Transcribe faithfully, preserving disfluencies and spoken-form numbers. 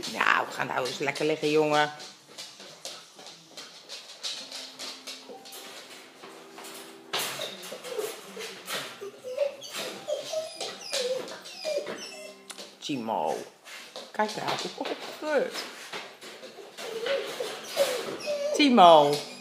Nou, we gaan nou eens lekker liggen, jongen. Timo. Kijk daar, hoe goed. Timo.